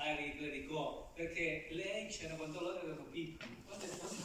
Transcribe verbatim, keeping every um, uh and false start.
a Ridley di Go, perché lei c'era quando loro erano piccoli, quando